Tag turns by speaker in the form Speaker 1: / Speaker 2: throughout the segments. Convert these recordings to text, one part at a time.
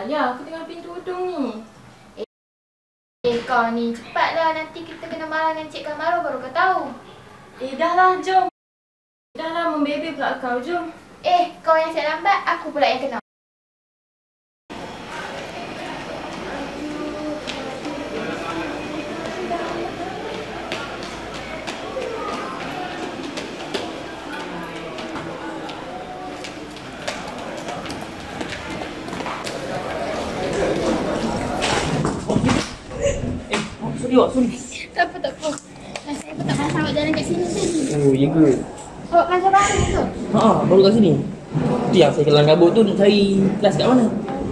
Speaker 1: Ya, aku tengah pintu hudung ni. Kau ni cepatlah, nanti kita kena marah dengan Cik Kamaru baru kau tahu. Dah lah, jom. Dah lah, membebe pula kau, jom. Kau yang siap lambat, aku pula yang kena.
Speaker 2: Sorry.
Speaker 1: Tak apa. Saya pun tak masak awak jalan kat sini tadi.
Speaker 2: Oh, ya ke?
Speaker 1: Awak kelas baru ke?
Speaker 2: Baru kat sini. Tu yang saya kelang kabut tu nak cari kelas kat mana?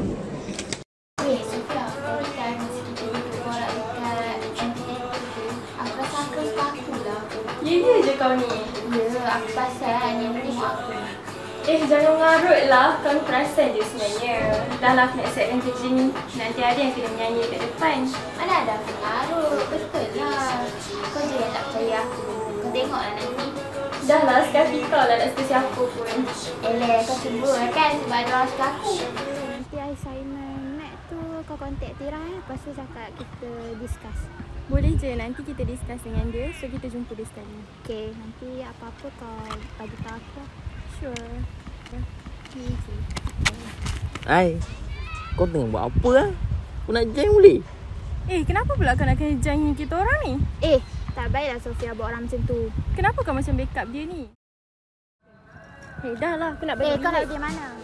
Speaker 1: Sofia, kan masa kita duduk borak dekat MTS tu, aku rasa aku suka aku lah. Ya je kau ni? Ya, aku pasal yang tengok aku. Jangan ngarut lah. Kau ni perasan je sebenarnya. Dah lah aku nak siapkan kerja ni. Nanti ada yang kena menyanyi kat depan. Mana ada aku ngarut. Betul lah. Kau je yang tak percaya aku. Kau tengoklah nanti. Dah lah, sekali kau lah nak suka siapa pun. Kau cemburu kan sebab ada orang suka aku.
Speaker 3: Nanti assignment Mac tu kau contact Tira lepas tu cakap kita discuss.
Speaker 4: Boleh je, nanti kita discuss dengan dia. So kita jumpa dia sekali.
Speaker 3: Okay, nanti apa-apa kau bagi tahu aku lah.
Speaker 4: Sure.
Speaker 2: Hai. Kau tengah buat apa lah? Kau nak join boleh?
Speaker 4: Kenapa pula kau nak kena join kita orang ni?
Speaker 3: Tak baiklah Sofia buat orang macam tu.
Speaker 4: Kenapa kau macam backup dia ni? Dah lah, aku nak bagi
Speaker 3: kau nak pergi mana?